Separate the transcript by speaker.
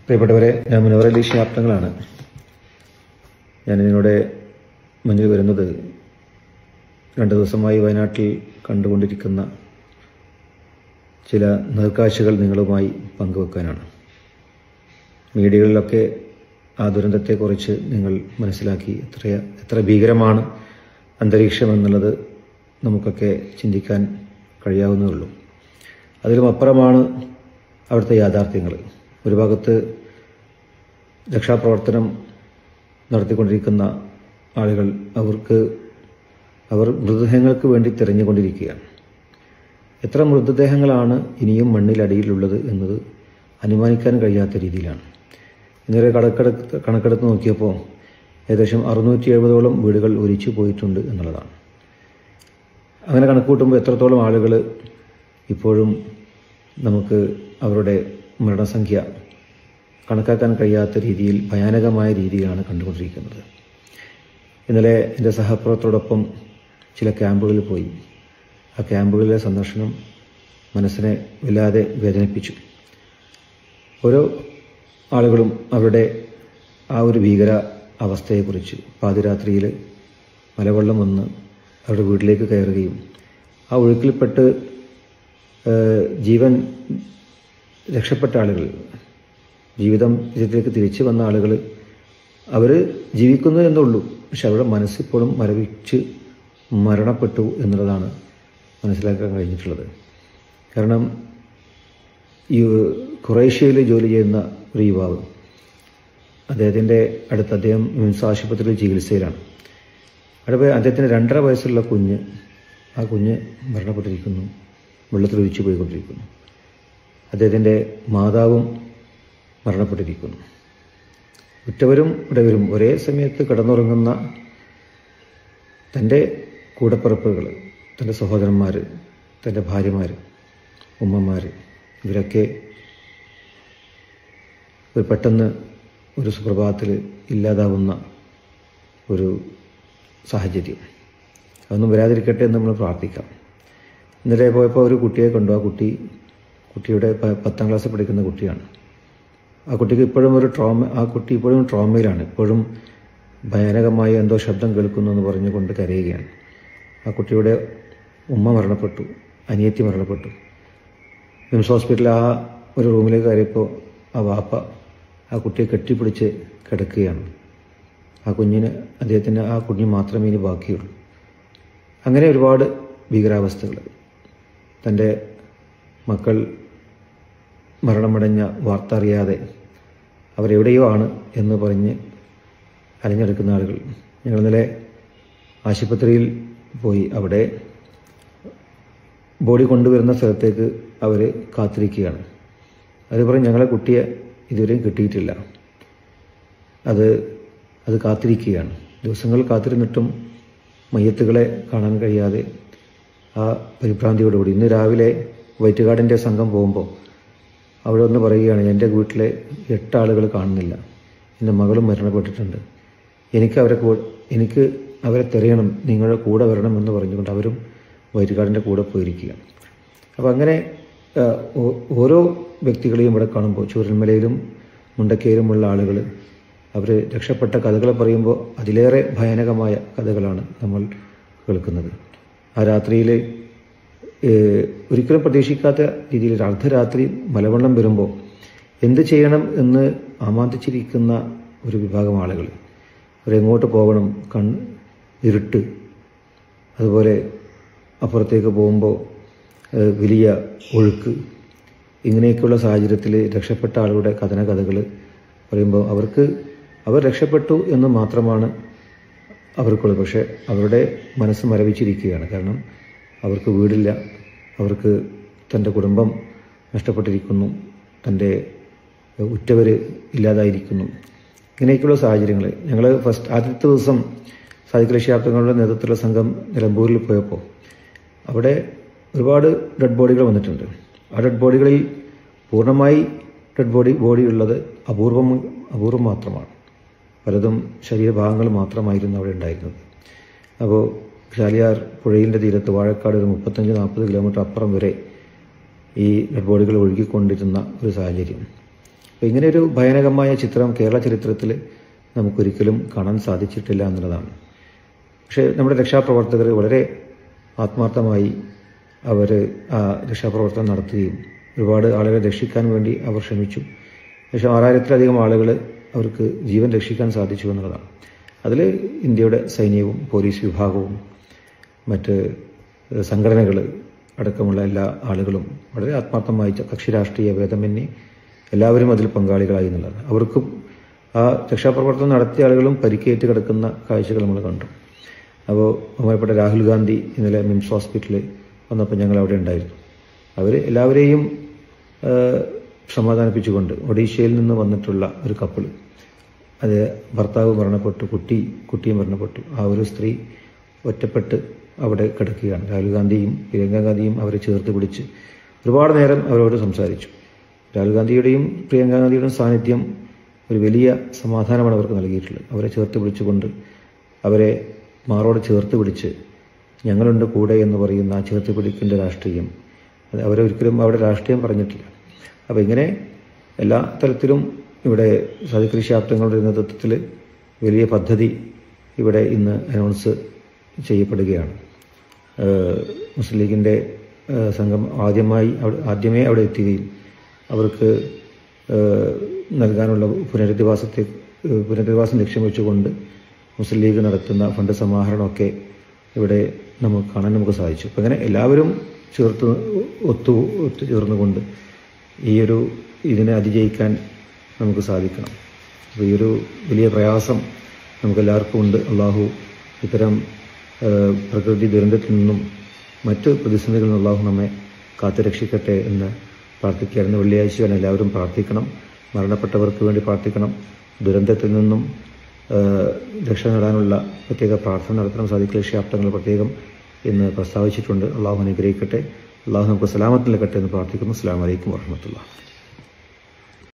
Speaker 1: പ്രിയപ്പെട്ടവരെ, ഞാൻ മുനവർ അലി ശിഹാബ് തങ്ങളാണ്. ഞാൻ ഇതിനോട് മുന്നിൽ വരുന്നത് 2 ദിവസമായി വയനാട്ടിൽ കണ്ടുകൊണ്ടിരിക്കുന്ന ചില നേർക്കാഴ്ചകൾ നിങ്ങളുമായി പങ്കുവെക്കാനാണ്. മീഡിയകളിലൊക്കെ ആ ദുരന്തത്തെക്കുറിച്ച് നിങ്ങൾ മനസ്സിലാക്കി എത്ര ഭീകരമാണ് അന്തരീക്ഷം എന്നുള്ളത് നമുക്കൊക്കെ ചിന്തിക്കാൻ കഴിയാവുന്നേ ഉള്ളൂ. അതിലും അപ്പുറമാണ് അവിടുത്തെ യാഥാർത്ഥ്യങ്ങൾ. ഒരു ഭാഗത്ത് രക്ഷാപ്രവർത്തനം നടത്തിക്കൊണ്ടിരിക്കുന്ന ആളുകൾ അവർ മൃതദേഹങ്ങൾക്ക് വേണ്ടി തിരഞ്ഞുകൊണ്ടിരിക്കുകയാണ്. എത്ര മൃതദേഹങ്ങളാണ് ഇനിയും മണ്ണിലടിയിലുള്ളത് എന്നത് അനുമാനിക്കാൻ കഴിയാത്ത രീതിയിലാണ്. ഇന്നലെ കണക്കെടുത്ത് നോക്കിയപ്പോൾ ഏകദേശം 670ഓളം വീടുകൾ ഒലിച്ചു പോയിട്ടുണ്ട് എന്നുള്ളതാണ്. അങ്ങനെ കണക്ക് കൂട്ടുമ്പോൾ എത്രത്തോളം ആളുകൾ ഇപ്പോഴും നമുക്ക് അവരുടെ മരണസംഖ്യ കണക്കാക്കാൻ കഴിയാത്ത രീതിയിൽ ഭയാനകമായ രീതിയിലാണ് കണ്ടുകൊണ്ടിരിക്കുന്നത്. ഇന്നലെ എൻ്റെ സഹപ്രവർത്തകരോടൊപ്പം ചില ക്യാമ്പുകളിൽ പോയി. ആ ക്യാമ്പുകളിലെ സന്ദർശനം മനസ്സിനെ വല്ലാതെ വേദനിപ്പിച്ചു. ഓരോ ആളുകളും അവരുടെ ആ ഒരു ഭീകര അവസ്ഥയെക്കുറിച്ച് പാതിരാത്രിയിൽ മലവെള്ളം വന്ന് അവരുടെ വീട്ടിലേക്ക് കയറുകയും ആ ഒഴുക്കിൽപ്പെട്ട് ജീവൻ രക്ഷപ്പെട്ട ആളുകൾ, ജീവിതം ഇതിലേക്ക് തിരിച്ചു വന്ന ആളുകൾ, അവർ ജീവിക്കുന്നു എന്നുള്ളൂ. പക്ഷെ അവരുടെ മനസ്സിപ്പോഴും മരവിച്ച് മരണപ്പെട്ടു എന്നുള്ളതാണ് മനസ്സിലാക്കാൻ കഴിഞ്ഞിട്ടുള്ളത്. കാരണം ഈ ഖുറൈഷ്യയിൽ ജോലി ചെയ്യുന്ന ഒരു യുവാവ്, അദ്ദേഹത്തിൻ്റെ അടുത്ത് അദ്ദേഹം മിംസ് ആശുപത്രിയിൽ ചികിത്സയിലാണ്. അവിടെ അദ്ദേഹത്തിന് 2.5 വയസ്സുള്ള കുഞ്ഞ്, ആ കുഞ്ഞ് മരണപ്പെട്ടിരിക്കുന്നു, വെള്ളത്തിൽ ഒലിച്ചു പോയിക്കൊണ്ടിരിക്കുന്നു. അദ്ദേഹത്തിൻ്റെ മാതാവും മരണപ്പെട്ടിരിക്കുന്നു. ഉറ്റവരും ഉടയവരും ഒരേ സമയത്ത് കിടന്നുറങ്ങുന്ന തൻ്റെ കൂടപ്പിറപ്പുകൾ, തൻ്റെ സഹോദരന്മാർ, തൻ്റെ ഭാര്യമാർ, ഉമ്മമാർ, ഇവരൊക്കെ പെട്ടെന്ന് ഒരു സുപ്രഭാതത്തിൽ ഇല്ലാതാവുന്ന ഒരു സാഹചര്യം. അതൊന്നും വരാതിരിക്കട്ടെ എന്ന് നമ്മൾ പ്രാർത്ഥിക്കാം. ഇന്നലെ പോയപ്പോൾ ഒരു കുട്ടിയെ കണ്ടു. ആ കുട്ടിയുടെ 10ാം ക്ലാസ്സിൽ പഠിക്കുന്ന കുട്ടിയാണ്. ആ കുട്ടിക്ക് ഇപ്പോഴും ആ കുട്ടി ഇപ്പോഴും ട്രോമയിലാണ്. ഇപ്പോഴും ഭയാനകമായ എന്തോ ശബ്ദം കേൾക്കുന്നു എന്ന് പറഞ്ഞുകൊണ്ട് കരയുകയാണ്. ആ കുട്ടിയുടെ ഉമ്മ മരണപ്പെട്ടു, അനിയത്തി മരണപ്പെട്ടു. മിംസ് ഹോസ്പിറ്റലിൽ ആ ഒരു റൂമിലേക്ക് കയറിയപ്പോൾ ആ വാപ്പ ആ കുട്ടിയെ കെട്ടിപ്പിടിച്ച് കിടക്കുകയാണ്. അദ്ദേഹത്തിന് ആ കുഞ്ഞ് മാത്രമേ ഇനി ബാക്കിയുള്ളൂ. അങ്ങനെ ഒരുപാട് ഭീകരാവസ്ഥകൾ. തൻ്റെ മക്കൾ മരണമടഞ്ഞ വാർത്ത അറിയാതെ അവരെവിടെയോ ആണ് എന്ന് പറഞ്ഞ് അലഞ്ഞെടുക്കുന്ന ആളുകൾ. ഞങ്ങൾ ഇന്നലെ ആശുപത്രിയിൽ പോയി. അവിടെ ബോഡി കൊണ്ടുവരുന്ന സ്ഥലത്തേക്ക് അവർ കാത്തിരിക്കുകയാണ്. അത് പറഞ്ഞ് ഞങ്ങളെ കുട്ടിയെ ഇതുവരെയും കിട്ടിയിട്ടില്ല, അത് കാത്തിരിക്കുകയാണ്. ദിവസങ്ങൾ കാത്തിരുന്നിട്ടും മയ്യത്തുകളെ കാണാൻ കഴിയാതെ ആ പരിഭ്രാന്തിയോടുകൂടി ഇന്ന് രാവിലെ വൈറ്റുകാടിൻ്റെ സംഘം പോകുമ്പോൾ അവിടെ ഒന്ന് പറയുകയാണ്, എൻ്റെ വീട്ടിലെ 8 ആളുകൾ കാണുന്നില്ല, എൻ്റെ മകളും മരണപ്പെട്ടിട്ടുണ്ട്, എനിക്ക് അവരെ തിരയണം, നിങ്ങളുടെ കൂടെ വരണമെന്ന് പറഞ്ഞുകൊണ്ട് അവരും വൈറ്റുകാടിൻ്റെ കൂടെ പോയിരിക്കുകയാണ്. അപ്പോൾ അങ്ങനെ ഓരോ വ്യക്തികളെയും ഇവിടെ കാണുമ്പോൾ ചൂരൽമലയിലും മുണ്ടക്കയിലുമുള്ള ആളുകൾ അവർ രക്ഷപ്പെട്ട കഥകൾ പറയുമ്പോൾ അതിലേറെ ഭയാനകമായ കഥകളാണ് നമ്മൾ കേൾക്കുന്നത്. ആ രാത്രിയിൽ ഒരിക്കലും പ്രതീക്ഷിക്കാത്ത രീതിയിൽ ഒരു അർദ്ധരാത്രി മലവെള്ളം വരുമ്പോൾ എന്ത് ചെയ്യണം എന്ന് ആമാന്തിച്ചിരിക്കുന്ന ഒരു വിഭാഗം ആളുകൾ. അവരെങ്ങോട്ട് പോകണം, ഇരുട്ട്, അതുപോലെ അപ്പുറത്തേക്ക് പോകുമ്പോൾ വലിയ ഒഴുക്ക്, ഇങ്ങനെയൊക്കെയുള്ള സാഹചര്യത്തിൽ രക്ഷപ്പെട്ട ആളുകളുടെ കഥകൾ പറയുമ്പോൾ അവർ രക്ഷപ്പെട്ടു എന്ന് മാത്രമാണ് അവർക്കുള്ളത്. പക്ഷേ അവരുടെ മനസ്സ് മരവിച്ചിരിക്കുകയാണ്. കാരണം അവർക്ക് വീടില്ല, അവർക്ക് തൻ്റെ കുടുംബം നഷ്ടപ്പെട്ടിരിക്കുന്നു, തൻ്റെ ഉറ്റവർ ഇല്ലാതായിരിക്കുന്നു. ഇങ്ങനെയൊക്കെയുള്ള സാഹചര്യങ്ങൾ. ഞങ്ങൾ ആദ്യത്തെ ദിവസം സാദിഖ് അലി ശിഹാബ് തങ്ങളുടെ നേതൃത്വത്തിലുള്ള സംഘം നിലമ്പൂരിൽ പോയപ്പോൾ അവിടെ ഒരുപാട് ഡെഡ് ബോഡികൾ വന്നിട്ടുണ്ട്. ആ ഡെഡ് ബോഡികളിൽ പൂർണ്ണമായി ഡെഡ് ബോഡി ഉള്ളത് അപൂർവം മാത്രമാണ്. പലതും ശരീരഭാഗങ്ങൾ മാത്രമായിരുന്നു അവിടെ ഉണ്ടായിരുന്നത്. അപ്പോൾ ചാലിയാർ പുഴയിൻ്റെ തീരത്ത് വാഴക്കാട് ഒരു 35-40 കിലോമീറ്റർ അപ്പുറം വരെ ഈ ഡെഡ് ബോഡികൾ ഒഴുകിക്കൊണ്ടിരുന്ന ഒരു സാഹചര്യം. അപ്പോൾ ഇങ്ങനെയൊരു ഭയാനകമായ ചിത്രം കേരള ചരിത്രത്തിൽ നമുക്കൊരിക്കലും കാണാൻ സാധിച്ചിട്ടില്ല എന്നുള്ളതാണ്. പക്ഷേ നമ്മുടെ രക്ഷാപ്രവർത്തകർ വളരെ ആത്മാർത്ഥമായി അവർ ആ രക്ഷാപ്രവർത്തനം നടത്തുകയും ഒരുപാട് ആളുകളെ രക്ഷിക്കാൻ വേണ്ടി അവർ ശ്രമിച്ചു. ഏകദേശം 6000-ലധികം ആളുകൾ അവർക്ക് ജീവൻ രക്ഷിക്കാൻ സാധിച്ചു എന്നുള്ളതാണ്. അതിൽ ഇന്ത്യയുടെ സൈന്യവും പോലീസ് വിഭാഗവും മറ്റ് സംഘടനകൾ അടക്കമുള്ള എല്ലാ ആളുകളും വളരെ ആത്മാർത്ഥമായി കക്ഷി രാഷ്ട്രീയ ഭേദമന്യേ എല്ലാവരും അതിൽ പങ്കാളികളായി എന്നുള്ളതാണ്. അവർക്കും ആ രക്ഷാപ്രവർത്തനം നടത്തിയ ആളുകളും പരിക്കേറ്റ് കിടക്കുന്ന കാഴ്ചകൾ നമ്മൾ കണ്ടു. അപ്പോൾ ബഹുമാനപ്പെട്ട രാഹുൽ ഗാന്ധി ഇന്നലെ മിംസ് ഹോസ്പിറ്റലിൽ വന്നപ്പോൾ ഞങ്ങൾ അവിടെ ഉണ്ടായിരുന്നു. അവർ എല്ലാവരെയും സമാധാനിപ്പിച്ചുകൊണ്ട് ഒഡീഷയിൽ നിന്ന് വന്നിട്ടുള്ള ഒരു കപ്പിൾ, അത് ഭർത്താവ് മരണപ്പെട്ടു, കുട്ടിയും മരണപ്പെട്ടു. ആ ഒരു സ്ത്രീ ഒറ്റപ്പെട്ട് അവിടെ കിടക്കുകയാണ്. രാഹുൽ ഗാന്ധിയും പ്രിയങ്ക ഗാന്ധിയും അവരെ ചേർത്ത് പിടിച്ച് ഒരുപാട് നേരം അവരോട് സംസാരിച്ചു. രാഹുൽ ഗാന്ധിയുടെയും പ്രിയങ്ക ഗാന്ധിയുടെയും സാന്നിധ്യം ഒരു വലിയ സമാധാനമാണ് അവർക്ക് നൽകിയിട്ടുള്ളത്. അവരെ ചേർത്ത് പിടിച്ചുകൊണ്ട് അവരെ മാറോട് ചേർത്ത് പിടിച്ച് ഞങ്ങളുണ്ട് കൂടെ എന്ന് പറയുന്ന ആ ചേർത്ത് പിടിക്കേണ്ട രാഷ്ട്രീയം, അത് അവരൊരിക്കലും അവിടെ രാഷ്ട്രീയം പറഞ്ഞിട്ടില്ല. അപ്പോൾ ഇങ്ങനെ എല്ലാ തലത്തിലും ഇവിടെ സാദിഖ് അലി ശിഹാബ് തങ്ങളുടെ നേതൃത്വത്തിൽ വലിയ പദ്ധതി ഇവിടെ ഇന്ന് അനൗൺസ് ചെയ്യപ്പെടുകയാണ്. മുസ്ലിം ലീഗിൻ്റെ സംഘം ആദ്യമേ അവിടെ എത്തുകയും അവർക്ക് നൽകാനുള്ള പുനരധിവാസം ലക്ഷ്യം വെച്ചുകൊണ്ട് മുസ്ലിം ലീഗ് നടത്തുന്ന ഫണ്ട് സമാഹരണമൊക്കെ ഇവിടെ നമുക്ക് സാധിച്ചു. അപ്പം അങ്ങനെ എല്ലാവരും ഒത്തുചേർന്നുകൊണ്ട് ഇതിനെ അതിജയിക്കാൻ നമുക്ക് സാധിക്കണം. അപ്പോൾ ഈ ഒരു വലിയ പ്രയാസം നമുക്കെല്ലാവർക്കും ഉണ്ട്. അള്ളാഹു ഇത്തരം പ്രകൃതി ദുരന്തത്തിൽ നിന്നും മറ്റ് പ്രതിസന്ധികളിൽ നിന്ന് അള്ളാഹു നമ്മെ കാത്തുരക്ഷിക്കട്ടെ എന്ന് പ്രാർത്ഥിക്കുകയായിരുന്നു. വെള്ളിയാഴ്ചയാണ്, എല്ലാവരും പ്രാർത്ഥിക്കണം. മരണപ്പെട്ടവർക്ക് വേണ്ടി പ്രാർത്ഥിക്കണം. ദുരന്തത്തിൽ നിന്നും രക്ഷ നേടാനുള്ള പ്രത്യേക പ്രാർത്ഥന നടത്തണം. സാദിഖ് അലി ശിഹാബ് തങ്ങൾ പ്രത്യേകം ഇന്ന് പ്രസ്താവിച്ചിട്ടുണ്ട്. അള്ളാഹു അനുഗ്രഹിക്കട്ടെ, അള്ളാഹു നമുക്ക് സലാമത്ത് നൽകട്ടെ എന്ന് പ്രാർത്ഥിക്കുന്നു. അസ്സലാമു അലൈക്കും വറഹ്മത്തുള്ളാഹി.